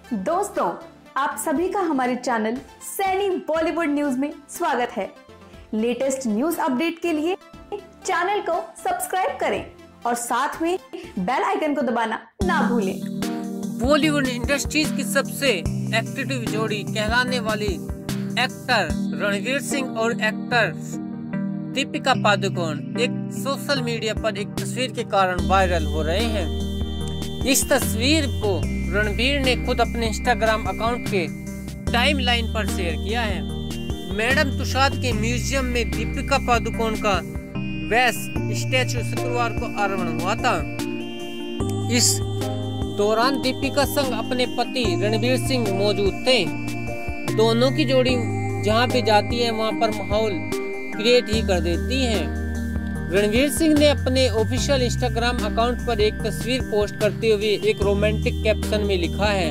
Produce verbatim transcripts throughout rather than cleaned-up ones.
दोस्तों, आप सभी का हमारे चैनल सैनी बॉलीवुड न्यूज में स्वागत है। लेटेस्ट न्यूज अपडेट के लिए चैनल को सब्सक्राइब करें और साथ में बेल आइकन को दबाना ना भूलें। बॉलीवुड इंडस्ट्रीज की सबसे एक्टिव जोड़ी कहलाने वाली एक्टर रणवीर सिंह और एक्टर दीपिका पादुकोण एक सोशल मीडिया पर एक तस्वीर के कारण वायरल हो रहे हैं। इस तस्वीर को रणवीर ने खुद अपने इंस्टाग्राम अकाउंट के टाइमलाइन पर शेयर किया है। मैडम तुषाद के म्यूजियम में दीपिका पादुकोण का वैस स्टैचू शुक्रवार को अनावरण हुआ था। इस दौरान दीपिका संग अपने पति रणवीर सिंह मौजूद थे। दोनों की जोड़ी जहां भी जाती है वहां पर माहौल क्रिएट ही कर देती है। रणवीर सिंह ने अपने ऑफिशियल इंस्टाग्राम अकाउंट पर एक तस्वीर पोस्ट करते हुए एक रोमांटिक कैप्शन में लिखा है।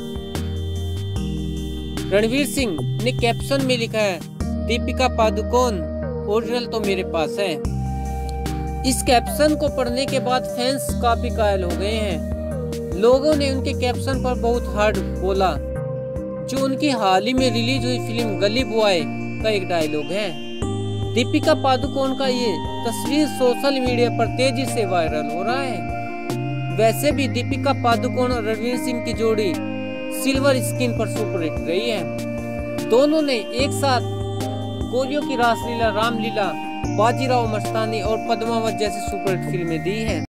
रणवीर सिंह ने कैप्शन में लिखा है, दीपिका पादुकोण ओरिजिनल तो मेरे पास है। इस कैप्शन को पढ़ने के बाद फैंस काफी कायल हो गए हैं। लोगों ने उनके कैप्शन पर बहुत हार्ड बोला, जो उनकी हाल ही में रिलीज हुई फिल्म गली बॉय का एक डायलॉग है। दीपिका पादुकोण का ये तस्वीर सोशल मीडिया पर तेजी से वायरल हो रहा है। वैसे भी दीपिका पादुकोण और रणवीर सिंह की जोड़ी सिल्वर स्क्रीन पर सुपरहिट रही है। दोनों ने एक साथ गोलियों की रासलीला, रामलीला, बाजीराव मस्तानी और पद्मावत जैसी सुपरहिट फिल्में दी हैं।